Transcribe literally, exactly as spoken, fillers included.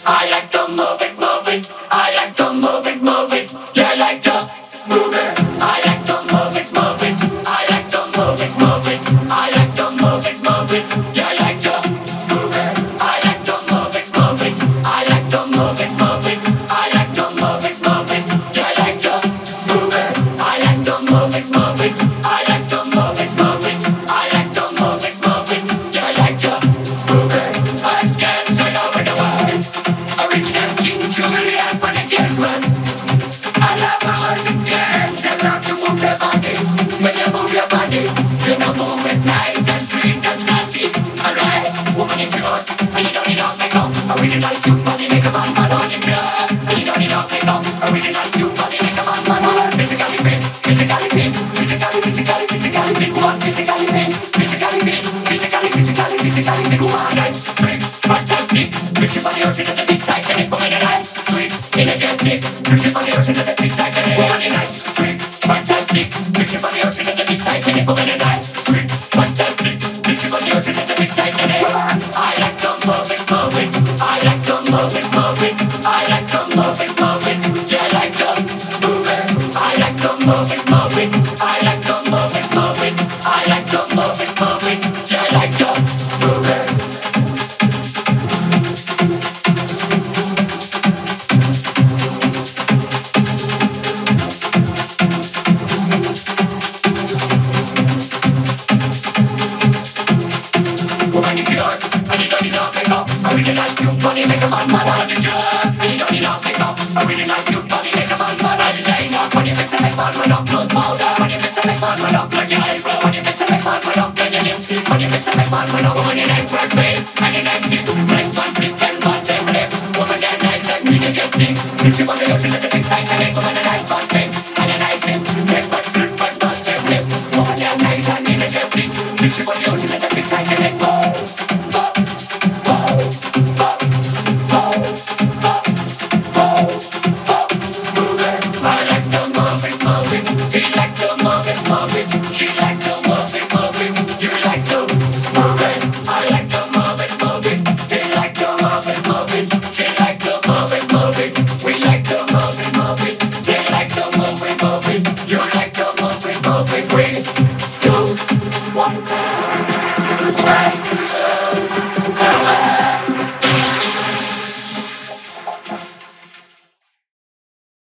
I like to move it, move it. I like to move it, move it. You like to move it. I like to move it, move it. I like to move it, move it. I like to move it, move it. You like to move it. I like to move it, move it. I like to move it, move it. I like to move it, move it. You like to move it. I like to move it, move it. I like to move it, move it. I like to move it, move it. You like to move it. I'm dancing over the world. Original King Julian for the dance man. I love how you dance. I love to move your body. When you move your body, you know move it nice and sweet and sassy. Alright, woman in pure, and you don't need no makeup. Original cute body make a man mad on in blood. And you don't need no makeup. Original cute body make a man mad on. Physically fit, physically fit, physically, physically, physically fit. One physically fit, physically fit, physically, physically, physically fit. One nice, sweet, fantastic. Rich on the ocean and the big tight and it come in a nice, sweet, energetic. Rich on the ocean and the big tight and it come in a nice, sweet, fantastic. Rich on the ocean and the big tight and it come in a nice, sweet, fantastic. Rich on the ocean and the big tight and it. I like to move it, move it. I like to move it, move it. I like to move it, move it. You like to move it. I like to move it, move it. I like to move it, move it. I like to move it, move it. You like to move it. Woman, if you're and you don't need no makeup, I really like you, body make a man mad on the job. And you don't need no makeup, I really like you, body make a man mad on the line up. When you mix it like man with up close powder, when you mix it like man with up like your eyebrow, when you mix it like man with up like your lips, when you mix it like man with up, when you like red face and you like skin, red one flip and pass them lip. Woman that nice like me to get thick, rich on the ocean at the big time, and they come on a nice one face and a nice lip, red one flip and pass them lip. Woman that nice like me to get thick, rich on the ocean at the big time, and they go. She like to move it, move it. You like to move it. I like to move it, move it. He like to move it, move it. She like to move it, move it. We like to move it, move it. They like to move it, move it. You like